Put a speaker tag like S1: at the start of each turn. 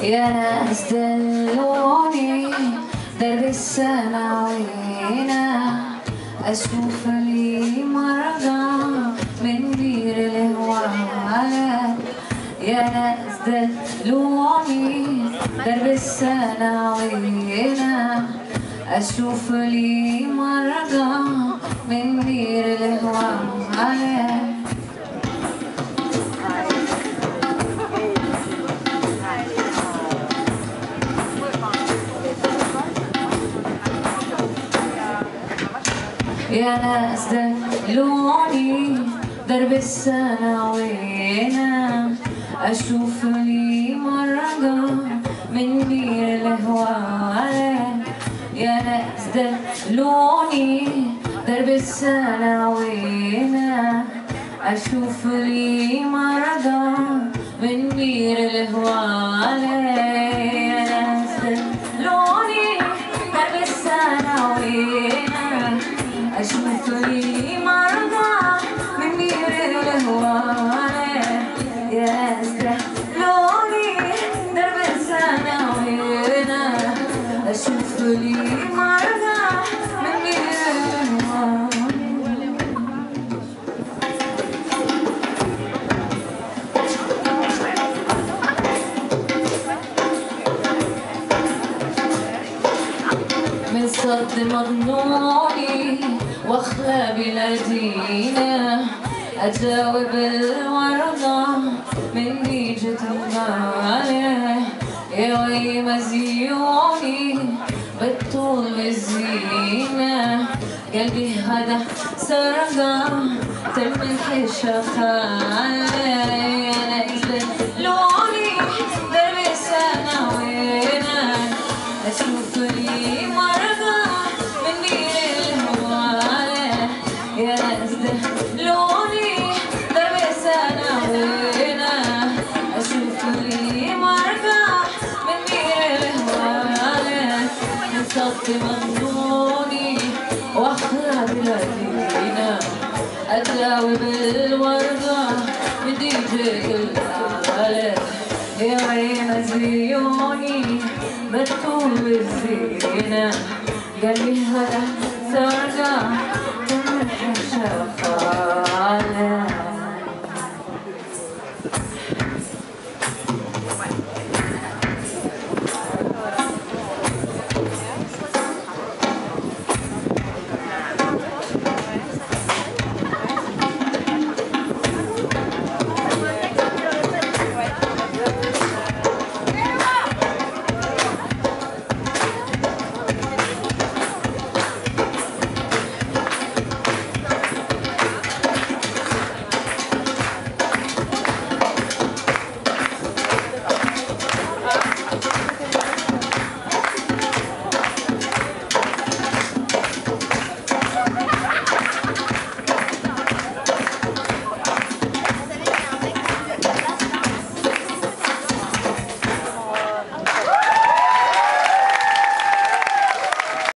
S1: يا ناس دلوني درب السناوينا أشوف لي مرضى من بير الهوالة. يا ناس دلوني درب السناوينا أشوف لي مرضى من بير الهوالة. يا ناس دلوني درب السناوينا أشوف لي مرضى من بير الهوالة. يا ناس دلوني درب السناوينا أشوف لي مرضى من بير الهوالة. يا ناس دلوني درب السناوينا أشوف لي مرضى من بير الهوالة. يا ناس دلوني درب السناوينا أشوف لي مرضى من بير الهوالة. من صد مظنوني واخلى بلادينا أجاوب الوردة من نيجة المالة. يا وي مزيوني بالطول بالزينة قلبي هذا سرقة تم الحشة خالة. يا ناس دلوني درب السناوينا أشوف لي مرضى من بير الهوالة. يا ناس دلوني درب السناوينا أشوف لي مرضى من بير الهوالة. من صد مظنوني واخلى بلادينا أداوب الوردة من ديجة الهوالة. يا عين زيوني بالطول بالزينة قلبي هذا سرقة